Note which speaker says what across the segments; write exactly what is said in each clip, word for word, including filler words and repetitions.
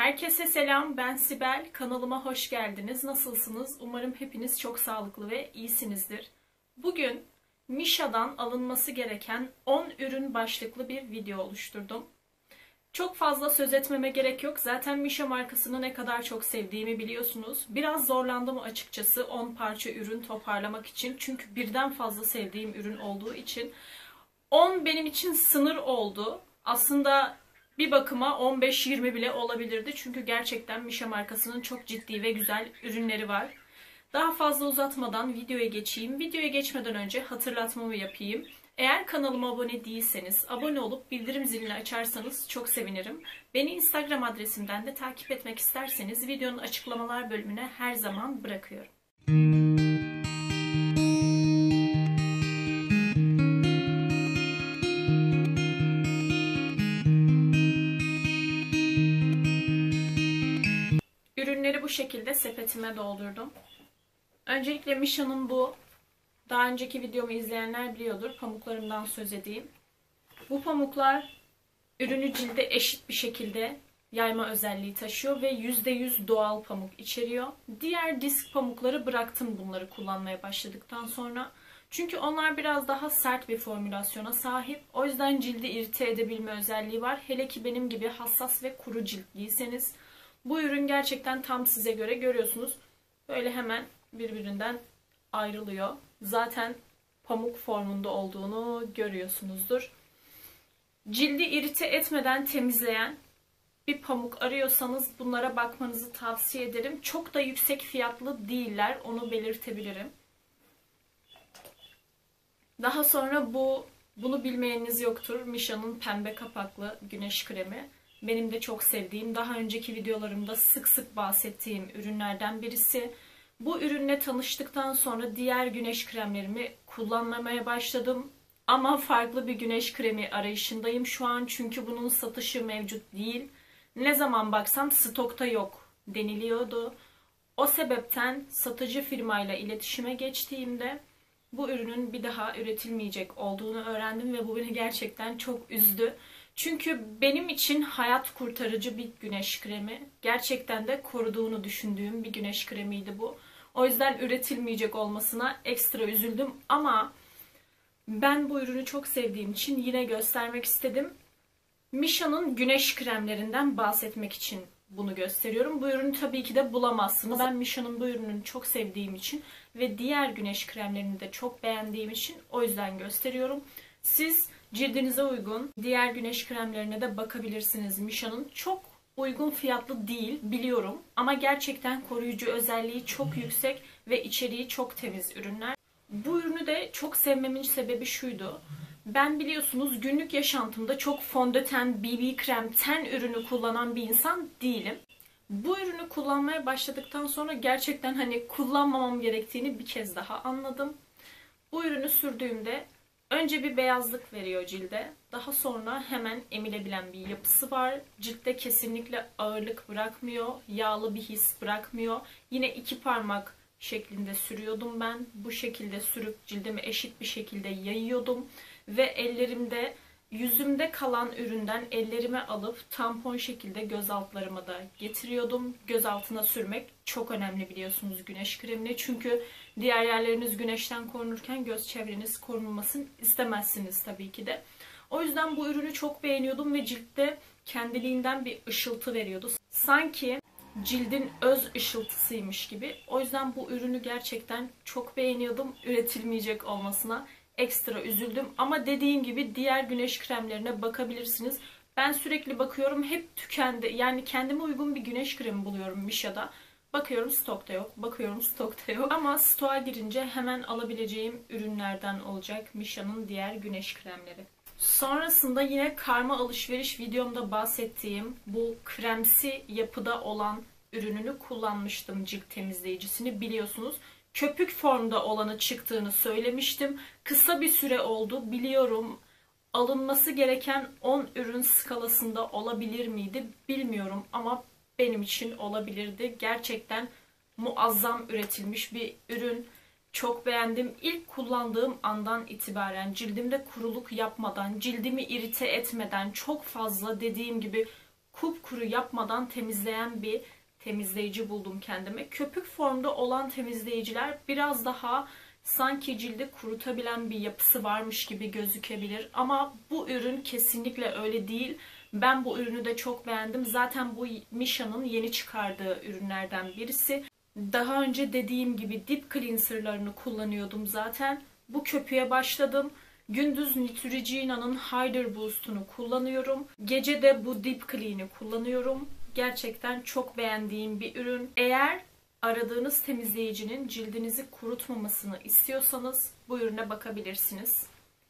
Speaker 1: Herkese selam, ben Sibel. Kanalıma hoş geldiniz. Nasılsınız? Umarım hepiniz çok sağlıklı ve iyisinizdir. Bugün Misha'dan alınması gereken on ürün başlıklı bir video oluşturdum. Çok fazla söz etmeme gerek yok. Zaten Misha markasını ne kadar çok sevdiğimi biliyorsunuz. Biraz zorlandım açıkçası on parça ürün toparlamak için. Çünkü birden fazla sevdiğim ürün olduğu için. on benim için sınır oldu. Aslında bir bakıma on beş yirmi bile olabilirdi. Çünkü gerçekten Misha markasının çok ciddi ve güzel ürünleri var. Daha fazla uzatmadan videoya geçeyim. Videoya geçmeden önce hatırlatmamı yapayım. Eğer kanalıma abone değilseniz abone olup bildirim zilini açarsanız çok sevinirim. Beni Instagram adresimden de takip etmek isterseniz videonun açıklamalar bölümüne her zaman bırakıyorum. Ürünleri bu şekilde sepetime doldurdum. Öncelikle Misha'nın bu, daha önceki videomu izleyenler biliyordur, pamuklarımdan söz edeyim. Bu pamuklar ürünü cilde eşit bir şekilde yayma özelliği taşıyor ve yüzde yüz doğal pamuk içeriyor. Diğer disk pamukları bıraktım bunları kullanmaya başladıktan sonra. Çünkü onlar biraz daha sert bir formülasyona sahip. O yüzden cildi irite edebilme özelliği var. Hele ki benim gibi hassas ve kuru ciltliyseniz bu ürün gerçekten tam size göre. Görüyorsunuz. Böyle hemen birbirinden ayrılıyor. Zaten pamuk formunda olduğunu görüyorsunuzdur. Cildi irite etmeden temizleyen bir pamuk arıyorsanız bunlara bakmanızı tavsiye ederim. Çok da yüksek fiyatlı değiller. Onu belirtebilirim. Daha sonra bu bunu bilmeyeniniz yoktur. Misha'nın pembe kapaklı güneş kremi. Benim de çok sevdiğim, daha önceki videolarımda sık sık bahsettiğim ürünlerden birisi. Bu ürünle tanıştıktan sonra diğer güneş kremlerimi kullanmamaya başladım. Ama farklı bir güneş kremi arayışındayım şu an. Çünkü bunun satışı mevcut değil. Ne zaman baksam stokta yok deniliyordu. O sebepten satıcı firmayla iletişime geçtiğimde bu ürünün bir daha üretilmeyecek olduğunu öğrendim ve bu beni gerçekten çok üzdü. Çünkü benim için hayat kurtarıcı bir güneş kremi. Gerçekten de koruduğunu düşündüğüm bir güneş kremiydi bu. O yüzden üretilmeyecek olmasına ekstra üzüldüm ama ben bu ürünü çok sevdiğim için yine göstermek istedim. Misha'nın güneş kremlerinden bahsetmek için bunu gösteriyorum. Bu ürünü tabii ki de bulamazsınız. Ben Misha'nın bu ürününü çok sevdiğim için ve diğer güneş kremlerini de çok beğendiğim için o yüzden gösteriyorum. Siz cildinize uygun diğer güneş kremlerine de bakabilirsiniz. Misha'nın çok uygun fiyatlı değil biliyorum ama gerçekten koruyucu özelliği çok yüksek ve içeriği çok temiz ürünler. Bu ürünü de çok sevmemin sebebi şuydu. Ben biliyorsunuz günlük yaşantımda çok fondöten, B B krem, ten ürünü kullanan bir insan değilim. Bu ürünü kullanmaya başladıktan sonra gerçekten hani kullanmamam gerektiğini bir kez daha anladım. Bu ürünü sürdüğümde önce bir beyazlık veriyor cilde. Daha sonra hemen emilebilen bir yapısı var. Ciltte kesinlikle ağırlık bırakmıyor. Yağlı bir his bırakmıyor. Yine iki parmak şeklinde sürüyordum ben. Bu şekilde sürüp cildimi eşit bir şekilde yayıyordum. Ve ellerimde, yüzümde kalan üründen ellerime alıp tampon şekilde göz altlarıma da getiriyordum. Göz altına sürmek çok önemli biliyorsunuz güneş kremini. Çünkü diğer yerleriniz güneşten korunurken göz çevreniz korunmasını istemezsiniz tabii ki de. O yüzden bu ürünü çok beğeniyordum ve ciltte kendiliğinden bir ışıltı veriyordu. Sanki cildin öz ışıltısıymış gibi. O yüzden bu ürünü gerçekten çok beğeniyordum. Üretilmeyecek olmasına ekstra üzüldüm. Ama dediğim gibi diğer güneş kremlerine bakabilirsiniz. Ben sürekli bakıyorum, hep tükendi. Yani kendime uygun bir güneş kremi buluyorum Misha'da. Bakıyorum stokta yok. Bakıyorum stokta yok. Ama stoğa girince hemen alabileceğim ürünlerden olacak Misha'nın diğer güneş kremleri. Sonrasında yine karma alışveriş videomda bahsettiğim bu kremsi yapıda olan ürününü kullanmıştım, cilt temizleyicisini biliyorsunuz. Köpük formda olanı çıktığını söylemiştim. Kısa bir süre oldu biliyorum. Alınması gereken on ürün skalasında olabilir miydi bilmiyorum ama benim için olabilirdi. Gerçekten muazzam üretilmiş bir ürün. Çok beğendim. İlk kullandığım andan itibaren cildimde kuruluk yapmadan, cildimi irite etmeden çok fazla dediğim gibi kupkuru yapmadan temizleyen bir temizleyici buldum kendime. Köpük formda olan temizleyiciler biraz daha sanki cildi kurutabilen bir yapısı varmış gibi gözükebilir. Ama bu ürün kesinlikle öyle değil. Ben bu ürünü de çok beğendim. Zaten bu Misha'nın yeni çıkardığı ürünlerden birisi. Daha önce dediğim gibi Deep Cleanser'larını kullanıyordum zaten. Bu köpüğe başladım. Gündüz Neutrogena'nın Hydra Boost'unu kullanıyorum. Gece de bu Deep Clean'i kullanıyorum. Gerçekten çok beğendiğim bir ürün. Eğer aradığınız temizleyicinin cildinizi kurutmamasını istiyorsanız bu ürüne bakabilirsiniz.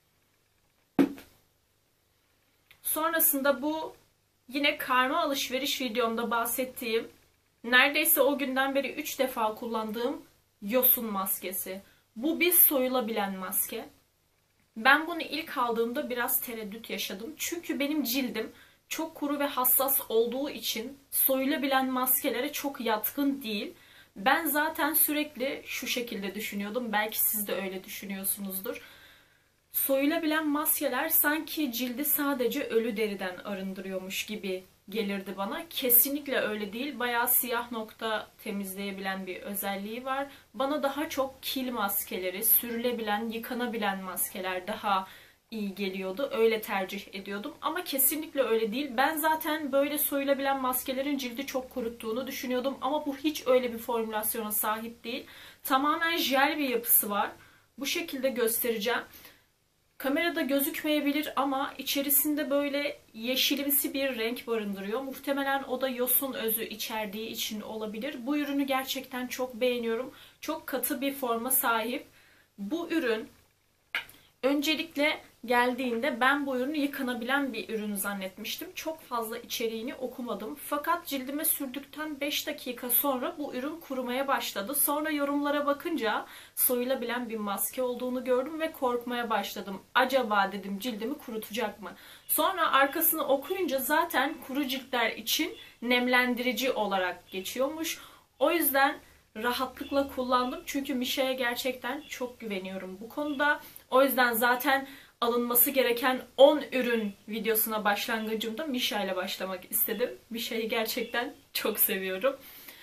Speaker 1: Sonrasında bu yine karma alışveriş videomda bahsettiğim, neredeyse o günden beri üç defa kullandığım yosun maskesi. Bu bir soyulabilen maske. Ben bunu ilk aldığımda biraz tereddüt yaşadım. Çünkü benim cildim çok kuru ve hassas olduğu için soyulabilen maskelere çok yatkın değil. Ben zaten sürekli şu şekilde düşünüyordum. Belki siz de öyle düşünüyorsunuzdur. Soyulabilen maskeler sanki cildi sadece ölü deriden arındırıyormuş gibi gelirdi bana. Kesinlikle öyle değil. Bayağı siyah nokta temizleyebilen bir özelliği var. Bana daha çok kil maskeleri, sürülebilen, yıkanabilen maskeler daha iyi geliyordu. Öyle tercih ediyordum. Ama kesinlikle öyle değil. Ben zaten böyle soyulabilen maskelerin cildi çok kuruttuğunu düşünüyordum. Ama bu hiç öyle bir formülasyona sahip değil. Tamamen jel bir yapısı var. Bu şekilde göstereceğim. Kamerada gözükmeyebilir ama içerisinde böyle yeşilimsi bir renk barındırıyor. Muhtemelen o da yosun özü içerdiği için olabilir. Bu ürünü gerçekten çok beğeniyorum. Çok katı bir forma sahip. Bu ürün öncelikle geldiğinde ben bu ürünü yıkanabilen bir ürün zannetmiştim. Çok fazla içeriğini okumadım. Fakat cildime sürdükten beş dakika sonra bu ürün kurumaya başladı. Sonra yorumlara bakınca soyulabilen bir maske olduğunu gördüm ve korkmaya başladım. Acaba dedim cildimi kurutacak mı? Sonra arkasını okuyunca zaten kuru ciltler için nemlendirici olarak geçiyormuş. O yüzden rahatlıkla kullandım. Çünkü Misha'ya gerçekten çok güveniyorum bu konuda. O yüzden zaten alınması gereken on ürün videosuna başlangıcımda Misha ile başlamak istedim. Misha'yı gerçekten çok seviyorum.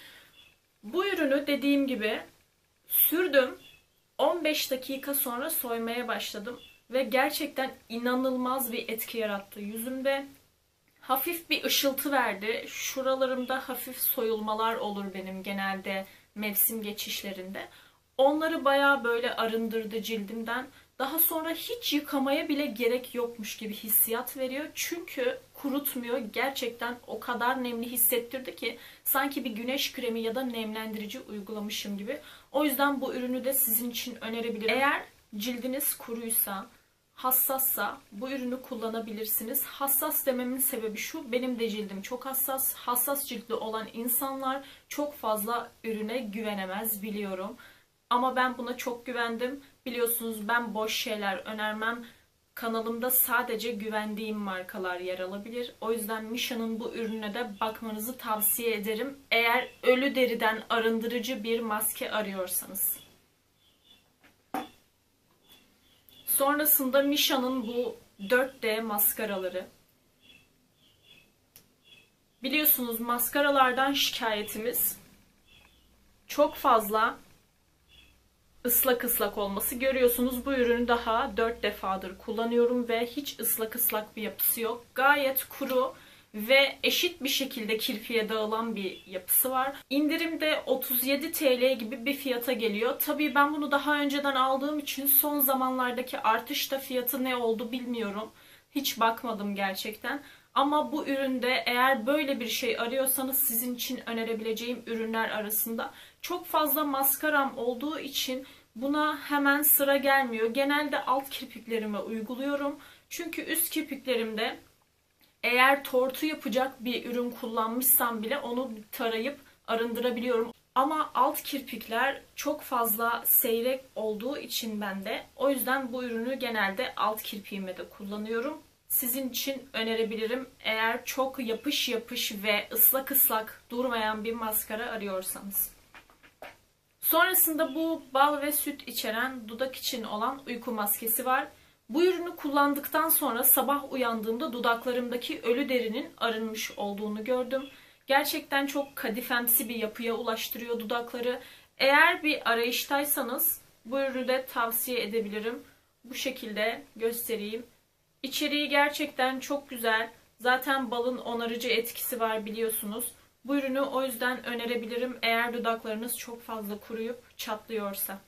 Speaker 1: Bu ürünü dediğim gibi sürdüm. on beş dakika sonra soymaya başladım. Ve gerçekten inanılmaz bir etki yarattı yüzümde. Hafif bir ışıltı verdi. Şuralarımda hafif soyulmalar olur benim genelde mevsim geçişlerinde. Onları bayağı böyle arındırdı cildimden. Daha sonra hiç yıkamaya bile gerek yokmuş gibi hissiyat veriyor. Çünkü kurutmuyor. Gerçekten o kadar nemli hissettirdi ki sanki bir güneş kremi ya da nemlendirici uygulamışım gibi. O yüzden bu ürünü de sizin için önerebilirim. Eğer cildiniz kuruysa, hassassa bu ürünü kullanabilirsiniz. Hassas dememin sebebi şu: benim de cildim çok hassas. Hassas ciltli olan insanlar çok fazla ürüne güvenemez biliyorum. Ama ben buna çok güvendim. Biliyorsunuz ben boş şeyler önermem. Kanalımda sadece güvendiğim markalar yer alabilir. O yüzden Misha'nın bu ürününe de bakmanızı tavsiye ederim. Eğer ölü deriden arındırıcı bir maske arıyorsanız. Sonrasında Misha'nın bu dört D maskaraları. Biliyorsunuz maskaralardan şikayetimiz çok fazla ıslak ıslak olması. Görüyorsunuz bu ürünü daha dört defadır kullanıyorum ve hiç ıslak ıslak bir yapısı yok. Gayet kuru ve eşit bir şekilde kirpiğe dağılan bir yapısı var. İndirimde otuz yedi TL gibi bir fiyata geliyor. Tabii ben bunu daha önceden aldığım için son zamanlardaki artışta fiyatı ne oldu bilmiyorum. Hiç bakmadım gerçekten. Ama bu üründe eğer böyle bir şey arıyorsanız sizin için önerebileceğim ürünler arasında. Çok fazla maskaram olduğu için buna hemen sıra gelmiyor. Genelde alt kirpiklerime uyguluyorum. Çünkü üst kirpiklerimde eğer tortu yapacak bir ürün kullanmışsam bile onu tarayıp arındırabiliyorum. Ama alt kirpikler çok fazla seyrek olduğu için ben de o yüzden bu ürünü genelde alt kirpiğime de kullanıyorum. Sizin için önerebilirim eğer çok yapış yapış ve ıslak ıslak durmayan bir maskara arıyorsanız. Sonrasında bu bal ve süt içeren dudak için olan uyku maskesi var. Bu ürünü kullandıktan sonra sabah uyandığımda dudaklarımdaki ölü derinin arınmış olduğunu gördüm. Gerçekten çok kadifemsi bir yapıya ulaştırıyor dudakları. Eğer bir arayıştaysanız bu ürünü de tavsiye edebilirim. Bu şekilde göstereyim. İçeriği gerçekten çok güzel. Zaten balın onarıcı etkisi var biliyorsunuz. Bu ürünü o yüzden önerebilirim eğer dudaklarınız çok fazla kuruyup çatlıyorsa.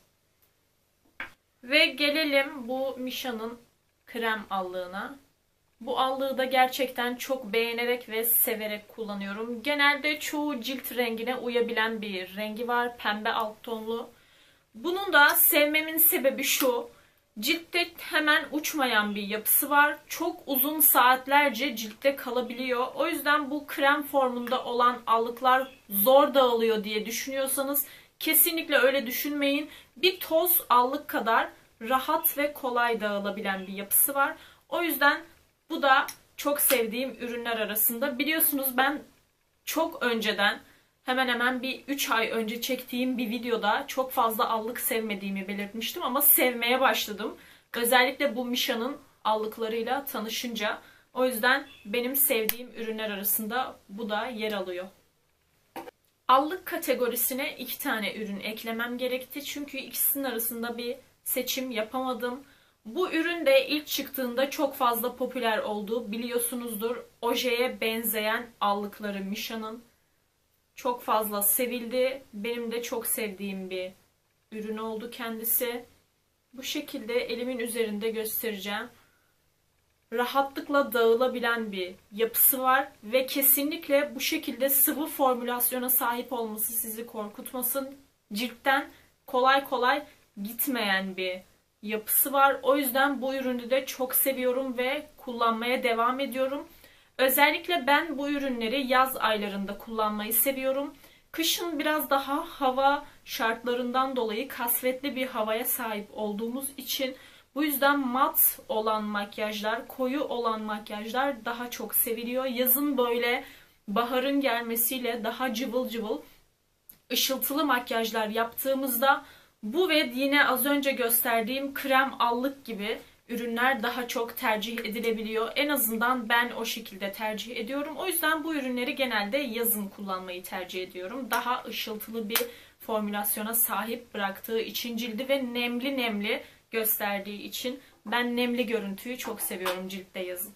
Speaker 1: Ve gelelim bu Misha'nın krem allığına. Bu allığı da gerçekten çok beğenerek ve severek kullanıyorum. Genelde çoğu cilt rengine uyabilen bir rengi var. Pembe alt tonlu. Bunun da sevmemin sebebi şu. Ciltte hemen uçmayan bir yapısı var. Çok uzun saatlerce ciltte kalabiliyor. O yüzden bu krem formunda olan allıklar zor dağılıyor diye düşünüyorsanız kesinlikle öyle düşünmeyin. Bir toz allık kadar rahat ve kolay dağılabilen bir yapısı var. O yüzden bu da çok sevdiğim ürünler arasında. Biliyorsunuz ben çok önceden, hemen hemen bir üç ay önce çektiğim bir videoda çok fazla allık sevmediğimi belirtmiştim ama sevmeye başladım. Özellikle bu Misha'nın allıklarıyla tanışınca. O yüzden benim sevdiğim ürünler arasında bu da yer alıyor. Allık kategorisine iki tane ürün eklemem gerekti. Çünkü ikisinin arasında bir seçim yapamadım. Bu ürün de ilk çıktığında çok fazla popüler oldu. Biliyorsunuzdur, ojeye benzeyen allıkları Misha'nın. Çok fazla sevildi. Benim de çok sevdiğim bir ürün oldu kendisi. Bu şekilde elimin üzerinde göstereceğim. Rahatlıkla dağılabilen bir yapısı var ve kesinlikle bu şekilde sıvı formülasyona sahip olması sizi korkutmasın. Ciltten kolay kolay gitmeyen bir yapısı var. O yüzden bu ürünü de çok seviyorum ve kullanmaya devam ediyorum. Özellikle ben bu ürünleri yaz aylarında kullanmayı seviyorum. Kışın biraz daha hava şartlarından dolayı kasvetli bir havaya sahip olduğumuz için bu yüzden mat olan makyajlar, koyu olan makyajlar daha çok seviliyor. Yazın böyle baharın gelmesiyle daha cıvıl cıvıl, ışıltılı makyajlar yaptığımızda bu ve yine az önce gösterdiğim krem allık gibi ürünler daha çok tercih edilebiliyor. En azından ben o şekilde tercih ediyorum. O yüzden bu ürünleri genelde yazın kullanmayı tercih ediyorum. Daha ışıltılı bir formülasyona sahip bıraktığı için cildi ve nemli nemli gösterdiği için ben nemli görüntüyü çok seviyorum ciltte yazın.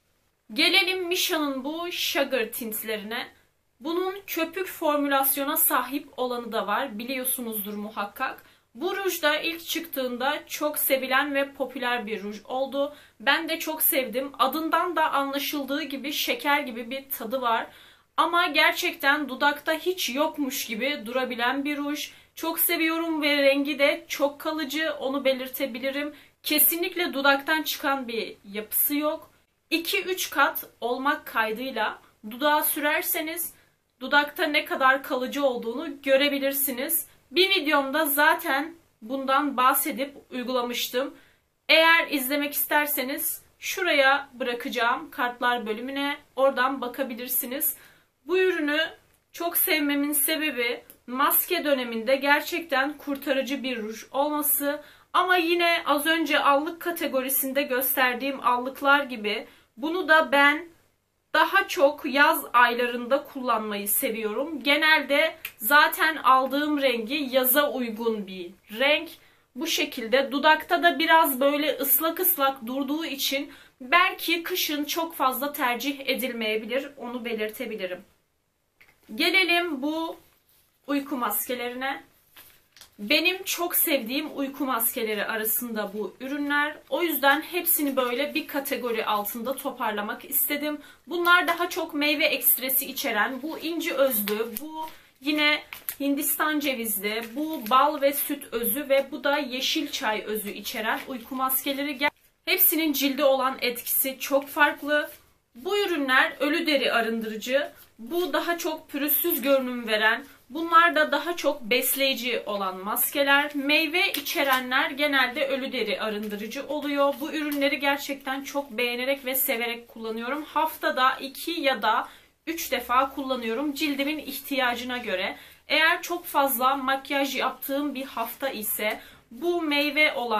Speaker 1: Gelelim Misha'nın bu Sugar tintlerine. Bunun köpük formülasyona sahip olanı da var. Biliyorsunuzdur muhakkak. Bu ruj da ilk çıktığında çok sevilen ve popüler bir ruj oldu. Ben de çok sevdim. Adından da anlaşıldığı gibi şeker gibi bir tadı var. Ama gerçekten dudakta hiç yokmuş gibi durabilen bir ruj. Çok seviyorum ve rengi de çok kalıcı, onu belirtebilirim. Kesinlikle dudaktan çıkan bir yapısı yok. iki üç kat olmak kaydıyla dudağa sürerseniz dudakta ne kadar kalıcı olduğunu görebilirsiniz. Bir videomda zaten bundan bahsedip uygulamıştım. Eğer izlemek isterseniz şuraya bırakacağım kartlar bölümüne, oradan bakabilirsiniz. Bu ürünü çok sevmemin sebebi maske döneminde gerçekten kurtarıcı bir ruj olması. Ama yine az önce allık kategorisinde gösterdiğim allıklar gibi bunu da ben daha çok yaz aylarında kullanmayı seviyorum. Genelde zaten aldığım rengi yaza uygun bir renk. Bu şekilde dudakta da biraz böyle ıslak ıslak durduğu için belki kışın çok fazla tercih edilmeyebilir. Onu belirtebilirim. Gelelim bu uyku maskelerine. Benim çok sevdiğim uyku maskeleri arasında bu ürünler. O yüzden hepsini böyle bir kategori altında toparlamak istedim. Bunlar daha çok meyve ekstresi içeren, bu inci özlü, bu yine Hindistan cevizli, bu bal ve süt özü ve bu da yeşil çay özü içeren uyku maskeleri. Hepsinin cilde olan etkisi çok farklı. Bu ürünler ölü deri arındırıcı, bu daha çok pürüzsüz görünüm veren, bunlar da daha çok besleyici olan maskeler. Meyve içerenler genelde ölü deri arındırıcı oluyor. Bu ürünleri gerçekten çok beğenerek ve severek kullanıyorum. Haftada iki ya da üç defa kullanıyorum cildimin ihtiyacına göre. Eğer çok fazla makyaj yaptığım bir hafta ise bu meyve olan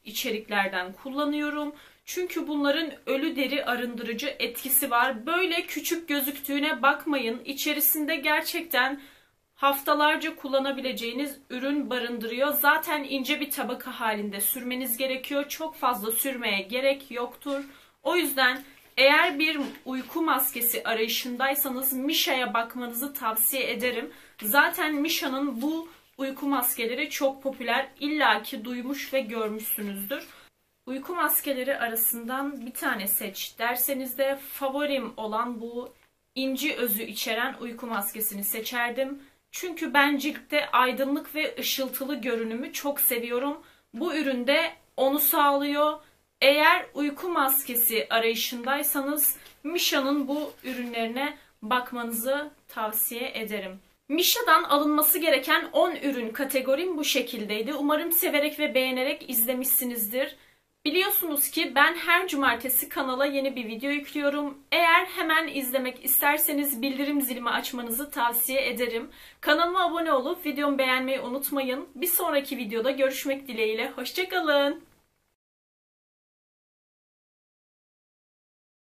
Speaker 1: içeriklerden kullanıyorum. Çünkü bunların ölü deri arındırıcı etkisi var. Böyle küçük gözüktüğüne bakmayın. İçerisinde gerçekten haftalarca kullanabileceğiniz ürün barındırıyor. Zaten ince bir tabaka halinde sürmeniz gerekiyor. Çok fazla sürmeye gerek yoktur. O yüzden eğer bir uyku maskesi arayışındaysanız Misha'ya bakmanızı tavsiye ederim. Zaten Misha'nın bu uyku maskeleri çok popüler. İlla ki duymuş ve görmüşsünüzdür. Uyku maskeleri arasından bir tane seç derseniz de favorim olan bu inci özü içeren uyku maskesini seçerdim. Çünkü ben ciltte aydınlık ve ışıltılı görünümü çok seviyorum. Bu ürün de onu sağlıyor. Eğer uyku maskesi arayışındaysanız Misha'nın bu ürünlerine bakmanızı tavsiye ederim. Misha'dan alınması gereken on ürün kategorim bu şekildeydi. Umarım severek ve beğenerek izlemişsinizdir. Biliyorsunuz ki ben her cumartesi kanala yeni bir video yüklüyorum. Eğer hemen izlemek isterseniz bildirim zilimi açmanızı tavsiye ederim. Kanalıma abone olup videomu beğenmeyi unutmayın. Bir sonraki videoda görüşmek dileğiyle. Hoşça kalın.